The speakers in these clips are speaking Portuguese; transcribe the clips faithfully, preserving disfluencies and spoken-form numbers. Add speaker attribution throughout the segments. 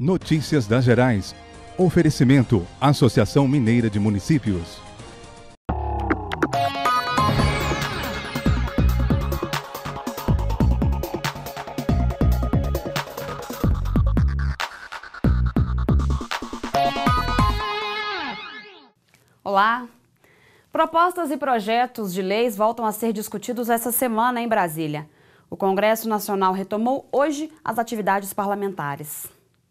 Speaker 1: Notícias das Gerais. Oferecimento: Associação Mineira de Municípios.
Speaker 2: Olá! Propostas e projetos de leis voltam a ser discutidos essa semana em Brasília. O Congresso Nacional retomou hoje as atividades parlamentares.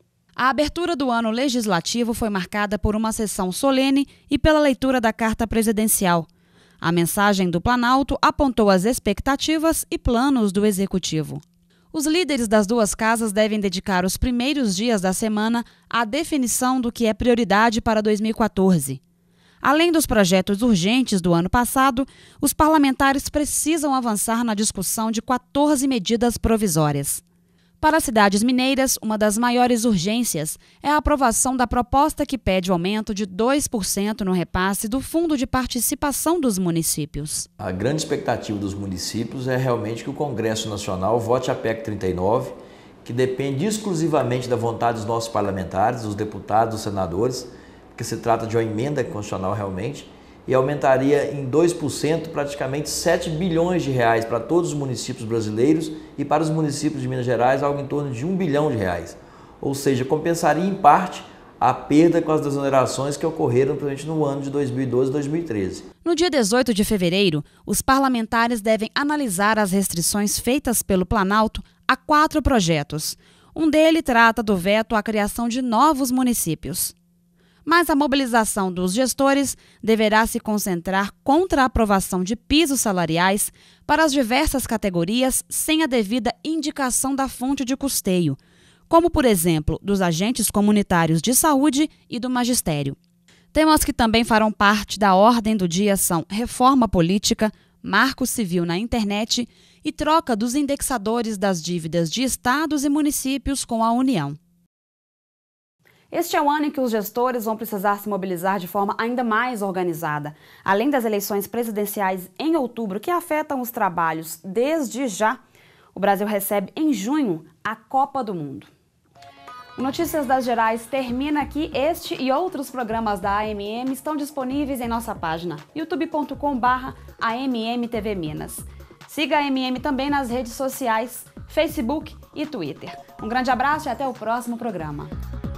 Speaker 2: A abertura do ano legislativo foi marcada por uma sessão solene e pela leitura da Carta Presidencial. A mensagem do Planalto apontou as expectativas e planos do Executivo. Os líderes das duas casas devem dedicar os primeiros dias da semana à definição do que é prioridade para dois mil e quatorze. Além dos projetos urgentes do ano passado, os parlamentares precisam avançar na discussão de quatorze medidas provisórias. Para as cidades mineiras, uma das maiores urgências é a aprovação da proposta que pede o aumento de dois por cento no repasse do Fundo de Participação dos Municípios.
Speaker 3: A grande expectativa dos municípios é realmente que o Congresso Nacional vote a P E C trinta e nove, que depende exclusivamente da vontade dos nossos parlamentares, dos deputados, dos senadores, porque se trata de uma emenda constitucional realmente, e aumentaria em dois por cento praticamente sete bilhões de reais para todos os municípios brasileiros e para os municípios de Minas Gerais algo em torno de um bilhão de reais. Ou seja, compensaria em parte a perda com as desonerações que ocorreram principalmente no ano de dois mil e doze e dois mil e treze.
Speaker 2: No dia dezoito de fevereiro, os parlamentares devem analisar as restrições feitas pelo Planalto a quatro projetos. Um deles trata do veto à criação de novos municípios. Mas a mobilização dos gestores deverá se concentrar contra a aprovação de pisos salariais para as diversas categorias sem a devida indicação da fonte de custeio, como, por exemplo, dos agentes comunitários de saúde e do magistério. Temas que também farão parte da ordem do dia são reforma política, marco civil na internet e troca dos indexadores das dívidas de estados e municípios com a União. Este é o ano em que os gestores vão precisar se mobilizar de forma ainda mais organizada. Além das eleições presidenciais em outubro, que afetam os trabalhos desde já, o Brasil recebe em junho a Copa do Mundo. O Notícias das Gerais termina aqui. Este e outros programas da A M M estão disponíveis em nossa página youtube ponto com barra A M M T V Minas. Siga a A M M também nas redes sociais, Facebook e Twitter. Um grande abraço e até o próximo programa.